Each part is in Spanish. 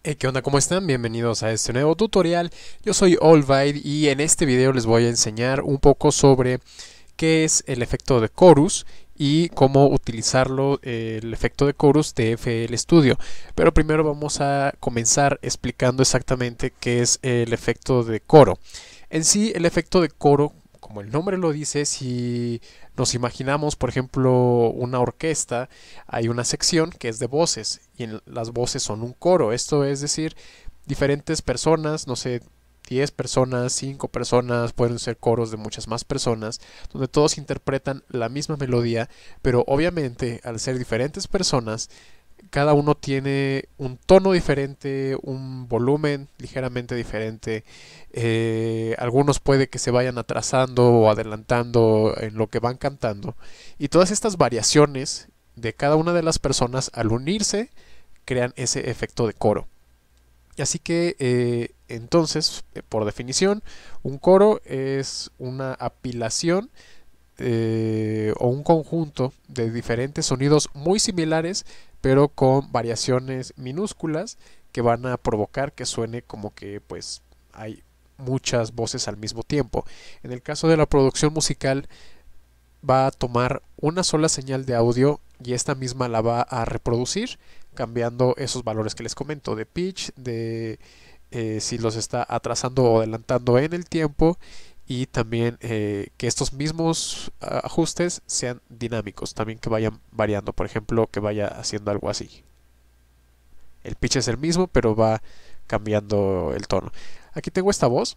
¿Qué onda? ¿Cómo están? Bienvenidos a este nuevo tutorial. Yo soy Olvide y en este video les voy a enseñar un poco sobre qué es el efecto de chorus y cómo utilizarlo, el efecto de chorus de FL Studio. Pero primero vamos a comenzar explicando exactamente qué es el efecto de coro. En sí, el efecto de coro, como el nombre lo dice, si nos imaginamos, por ejemplo, una orquesta, hay una sección que es de voces y las voces son un coro. Esto es decir, diferentes personas, no sé, 10 personas, 5 personas, pueden ser coros de muchas más personas, donde todos interpretan la misma melodía, pero obviamente al ser diferentes personas, cada uno tiene un tono diferente, un volumen ligeramente diferente. Algunos puede que se vayan atrasando o adelantando en lo que van cantando. Y todas estas variaciones de cada una de las personas al unirse crean ese efecto de coro. Así que entonces, por definición, un coro es una apilación o un conjunto de diferentes sonidos muy similares, pero con variaciones minúsculas que van a provocar que suene como que pues hay muchas voces al mismo tiempo. En el caso de la producción musical va a tomar una sola señal de audio y esta misma la va a reproducir cambiando esos valores que les comento de pitch, de si los está atrasando o adelantando en el tiempo y también que estos mismos ajustes sean dinámicos, también que vayan variando, por ejemplo, que vaya haciendo algo así. El pitch es el mismo, pero va cambiando el tono. Aquí tengo esta voz,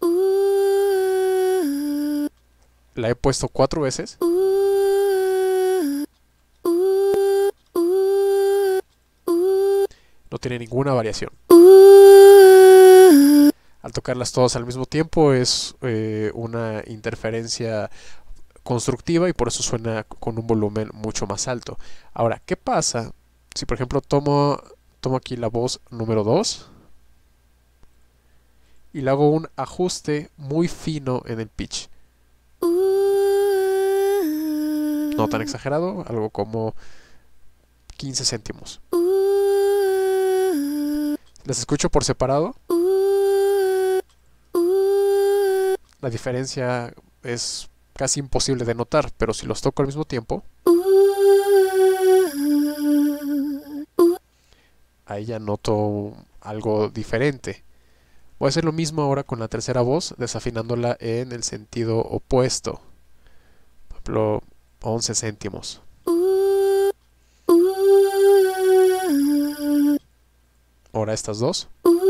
la he puesto 4 veces. No tiene ninguna variación. Al tocarlas todas al mismo tiempo es una interferencia constructiva y por eso suena con un volumen mucho más alto. Ahora, ¿qué pasa si por ejemplo tomo aquí la voz número 2 y le hago un ajuste muy fino en el pitch? No tan exagerado, algo como 15 céntimos. Las escucho por separado. La diferencia es casi imposible de notar, pero si los toco al mismo tiempo, ahí ya noto algo diferente. Voy a hacer lo mismo ahora con la tercera voz, desafinándola en el sentido opuesto. Por ejemplo, 11 céntimos. Ahora estas dos.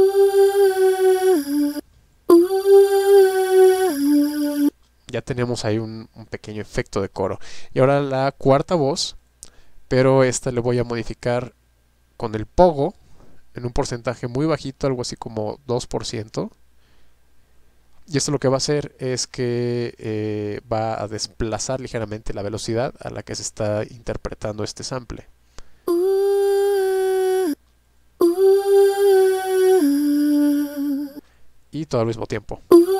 Ya tenemos ahí un pequeño efecto de coro. Y ahora la cuarta voz, pero esta le voy a modificar con el pogo en un porcentaje muy bajito, algo así como 2%. Y esto lo que va a hacer es que va a desplazar ligeramente la velocidad a la que se está interpretando este sample. Y todo al mismo tiempo.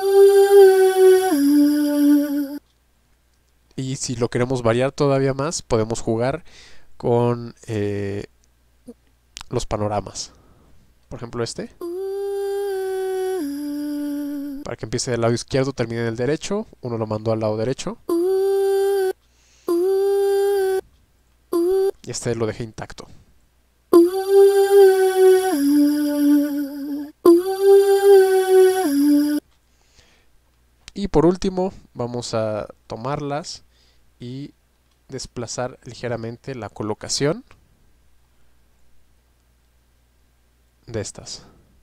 Y si lo queremos variar todavía más, podemos jugar con los panoramas. Por ejemplo este. Para que empiece del lado izquierdo, termine del derecho. Uno lo mandó al lado derecho. Y este lo dejé intacto. Y por último, vamos a tomarlas y desplazar ligeramente la colocación de estas.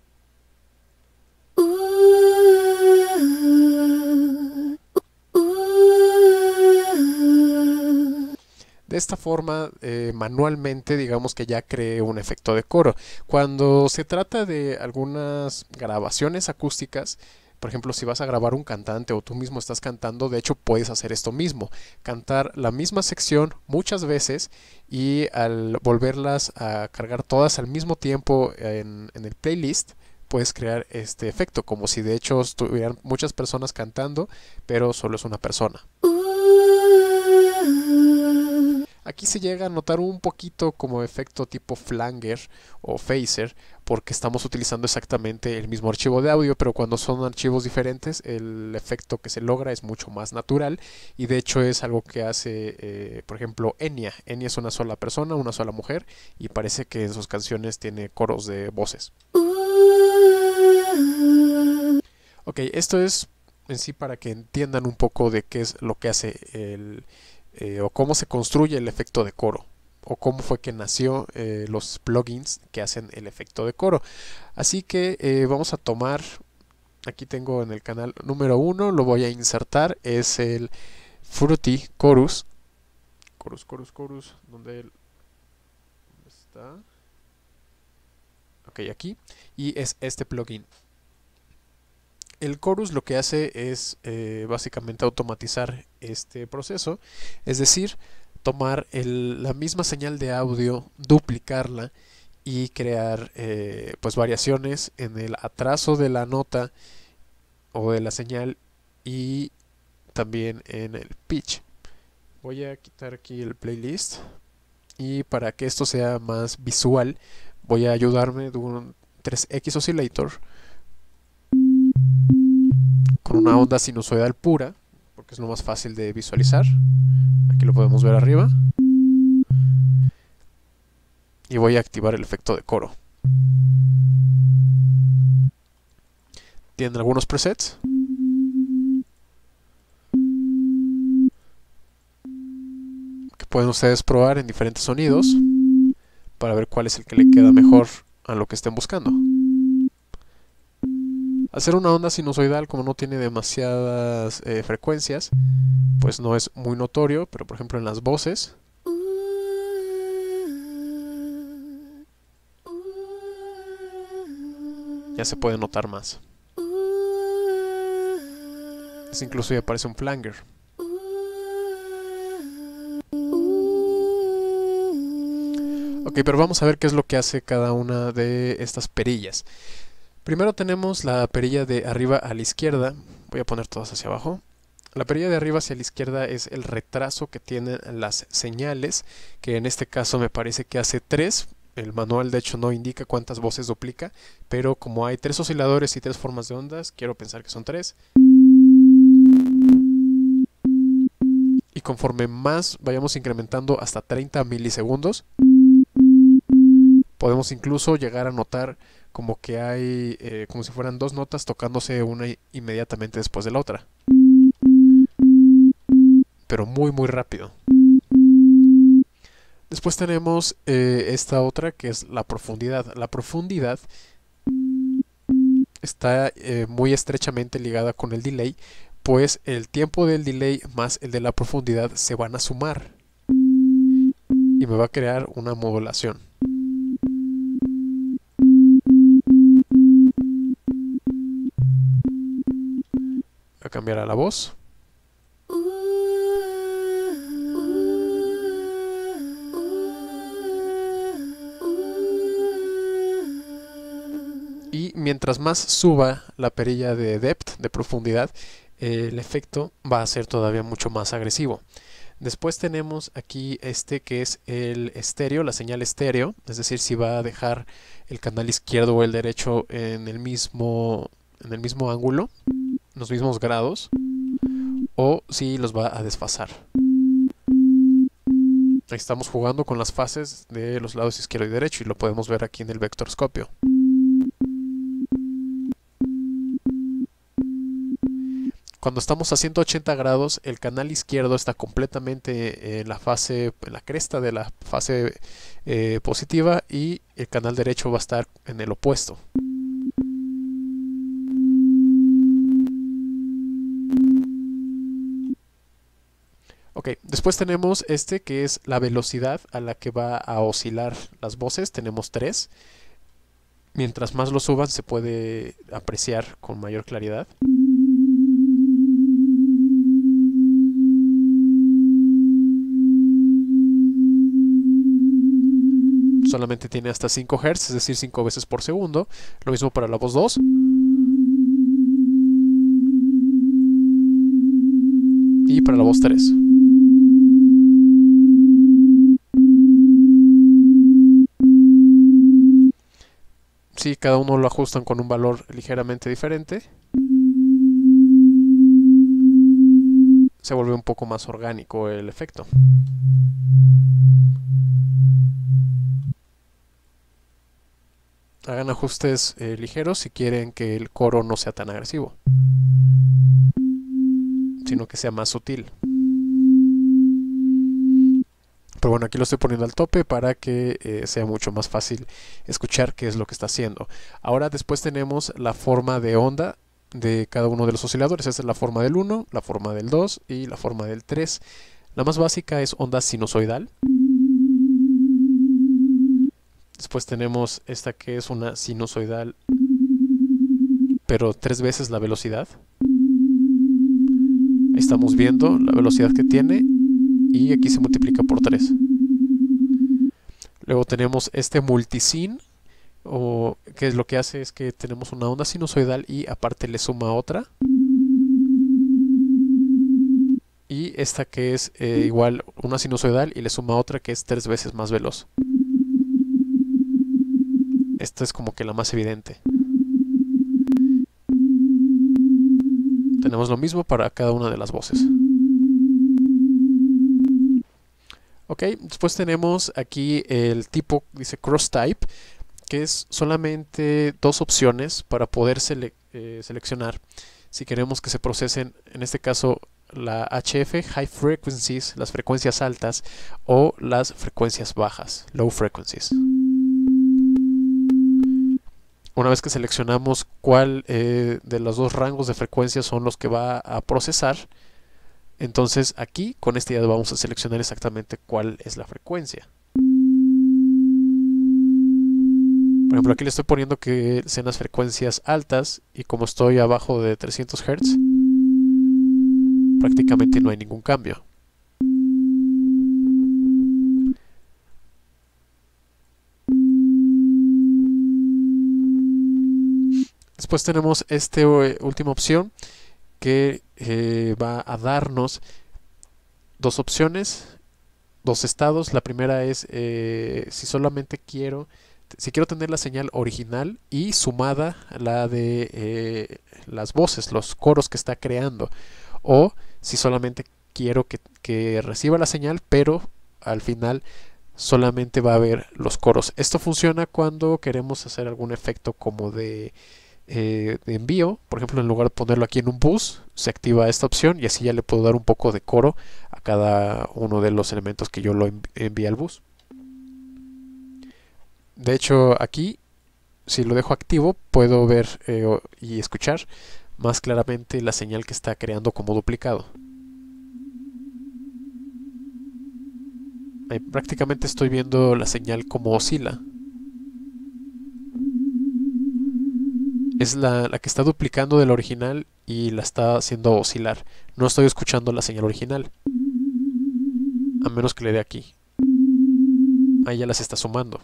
De esta forma, manualmente, digamos que ya creé un efecto de coro. Cuando se trata de algunas grabaciones acústicas, por ejemplo, si vas a grabar un cantante o tú mismo estás cantando, de hecho puedes hacer esto mismo, cantar la misma sección muchas veces y al volverlas a cargar todas al mismo tiempo en el playlist, puedes crear este efecto, como si de hecho estuvieran muchas personas cantando, pero solo es una persona. Aquí se llega a notar un poquito como efecto tipo flanger o phaser, porque estamos utilizando exactamente el mismo archivo de audio, pero cuando son archivos diferentes el efecto que se logra es mucho más natural, y de hecho es algo que hace, por ejemplo, Enya. Enya es una sola persona, una sola mujer, y parece que en sus canciones tiene coros de voces. Ok, esto es en sí para que entiendan un poco de qué es lo que hace o cómo se construye el efecto de coro, o cómo fue que nació los plugins que hacen el efecto de coro. Así que vamos a tomar, aquí tengo en el canal número 1, lo voy a insertar, es el Fruity Chorus. Chorus, ¿dónde está? Ok, aquí, y es este plugin. El Chorus lo que hace es básicamente automatizar este proceso, es decir, tomar la misma señal de audio, duplicarla y crear pues variaciones en el atraso de la nota o de la señal, y también en el pitch. Voy a quitar aquí el playlist, y para que esto sea más visual voy a ayudarme de un 3X Oscillator con una onda sinusoidal pura, porque es lo más fácil de visualizar. Aquí lo podemos ver arriba. Y voy a activar el efecto de coro. Tienen algunos presets. Que pueden ustedes probar en diferentes sonidos para ver cuál es el que le queda mejor a lo que estén buscando. Hacer una onda sinusoidal, como no tiene demasiadas frecuencias, pues no es muy notorio, pero por ejemplo en las voces ya se puede notar más. Incluso ya parece un flanger. Ok, pero vamos a ver qué es lo que hace cada una de estas perillas. Primero tenemos la perilla de arriba a la izquierda. Voy a poner todas hacia abajo. La perilla de arriba hacia la izquierda es el retraso que tienen las señales, que en este caso me parece que hace 3. El manual de hecho no indica cuántas voces duplica, pero como hay 3 osciladores y 3 formas de ondas, quiero pensar que son 3. Y conforme más vayamos incrementando hasta 30 milisegundos, podemos incluso llegar a notar como que hay, como si fueran 2 notas tocándose una inmediatamente después de la otra. Pero muy muy rápido. Después tenemos esta otra que es la profundidad. La profundidad está muy estrechamente ligada con el delay, pues el tiempo del delay más el de la profundidad se van a sumar y me va a crear una modulación. Voy a cambiar a la voz. Y mientras más suba la perilla de depth, de profundidad, el efecto va a ser todavía mucho más agresivo. Después tenemos aquí este que es el estéreo, la señal estéreo, es decir, si va a dejar el canal izquierdo o el derecho en el mismo ángulo, en los mismos grados, o si los va a desfasar. Ahí estamos jugando con las fases de los lados izquierdo y derecho y lo podemos ver aquí en el vectorscopio. Cuando estamos a 180 grados, el canal izquierdo está completamente en la cresta de la fase positiva, y el canal derecho va a estar en el opuesto. Ok, después tenemos este que es la velocidad a la que va a oscilar las voces. Tenemos 3. Mientras más lo suban se puede apreciar con mayor claridad. Solamente tiene hasta 5 Hz, es decir, 5 veces por segundo. Lo mismo para la voz 2. Y para la voz 3. Sí, cada uno lo ajustan con un valor ligeramente diferente. Se vuelve un poco más orgánico el efecto. Hagan ajustes ligeros si quieren que el coro no sea tan agresivo, sino que sea más sutil. Pero bueno, aquí lo estoy poniendo al tope para que sea mucho más fácil escuchar qué es lo que está haciendo. Ahora después tenemos la forma de onda de cada uno de los osciladores. Esta es la forma del 1, la forma del 2 y la forma del 3. La más básica es onda sinusoidal. Después tenemos esta que es una sinusoidal, pero 3 veces la velocidad. Ahí estamos viendo la velocidad que tiene y aquí se multiplica por 3. Luego tenemos este multisin, que es lo que hace es que tenemos una onda sinusoidal y aparte le suma otra. Y esta que es igual una sinusoidal y le suma otra que es 3 veces más veloz. Esta es como que la más evidente. Tenemos lo mismo para cada una de las voces. Ok, después tenemos aquí el tipo, dice cross type, que es solamente 2 opciones para poder seleccionar si queremos que se procesen, en este caso, la HF, High Frequencies, las frecuencias altas, o las frecuencias bajas, Low Frequencies. Una vez que seleccionamos cuál de los 2 rangos de frecuencias son los que va a procesar, entonces aquí con este ya vamos a seleccionar exactamente cuál es la frecuencia. Por ejemplo, aquí le estoy poniendo que sean las frecuencias altas y como estoy abajo de 300 Hz, prácticamente no hay ningún cambio. Después tenemos esta última opción que va a darnos 2 opciones, 2 estados. La primera es si quiero tener la señal original y sumada a la de las voces, los coros que está creando, o si solamente quiero que reciba la señal, pero al final solamente va a haber los coros. Esto funciona cuando queremos hacer algún efecto como de envío. Por ejemplo, en lugar de ponerlo aquí en un bus, se activa esta opción y así ya le puedo dar un poco de coro a cada uno de los elementos que yo lo envíe al bus. De hecho, aquí, si lo dejo activo, puedo ver y escuchar más claramente la señal que está creando como duplicado. Ahí prácticamente estoy viendo la señal como oscila. Es la que está duplicando del original y la está haciendo oscilar. No estoy escuchando la señal original, a menos que le dé aquí. Ahí ya las está sumando.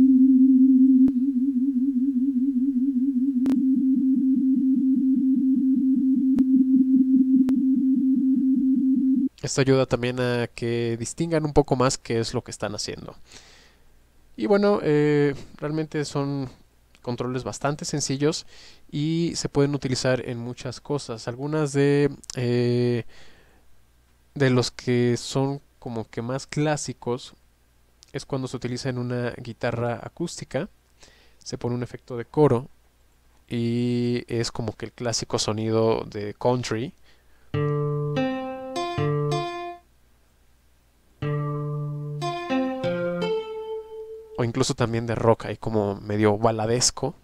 Esto ayuda también a que distingan un poco más qué es lo que están haciendo. Y bueno, realmente son controles bastante sencillos y se pueden utilizar en muchas cosas. Algunas de los que son como que más clásicos es cuando se utiliza en una guitarra acústica, se pone un efecto de coro y es como que el clásico sonido de country. O incluso también de rock, ahí como medio baladesco.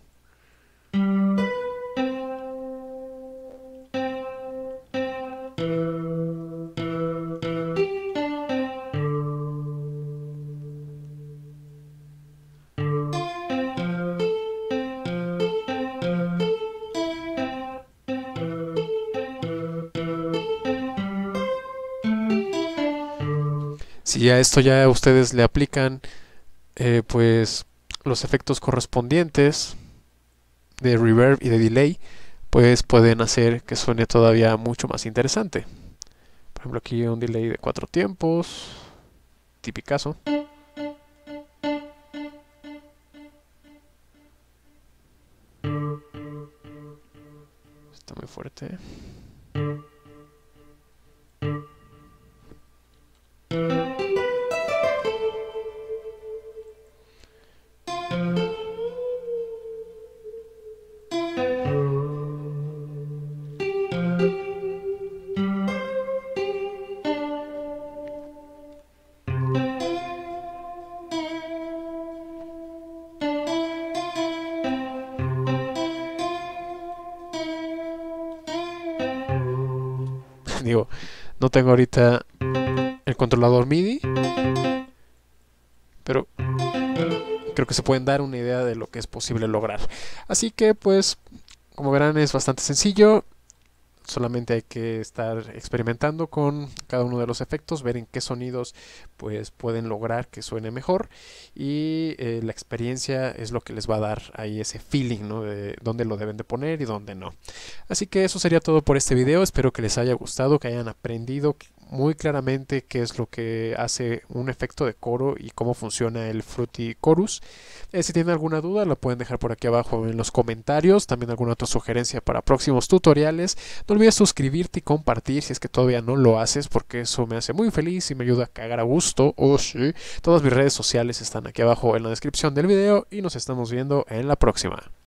Si a esto ya ustedes le aplican pues los efectos correspondientes de reverb y de delay, pues pueden hacer que suene todavía mucho más interesante. Por ejemplo, aquí un delay de 4 tiempos, tipicazo. Está muy fuerte. Digo, no tengo ahorita el controlador MIDI, pero creo que se pueden dar una idea de lo que es posible lograr. Así que pues, como verán, es bastante sencillo. Solamente hay que estar experimentando con cada uno de los efectos, ver en qué sonidos pues pueden lograr que suene mejor, y la experiencia es lo que les va a dar ahí ese feeling, ¿no? De dónde lo deben de poner y dónde no. Así que eso sería todo por este video. Espero que les haya gustado, que hayan aprendido muy claramente qué es lo que hace un efecto de coro y cómo funciona el Fruity Chorus. Si tienen alguna duda, la pueden dejar por aquí abajo en los comentarios. También alguna otra sugerencia para próximos tutoriales. No olvides suscribirte y compartir si es que todavía no lo haces, porque eso me hace muy feliz y me ayuda a cagar a gusto. Oh, sí. Todas mis redes sociales están aquí abajo en la descripción del video y nos estamos viendo en la próxima.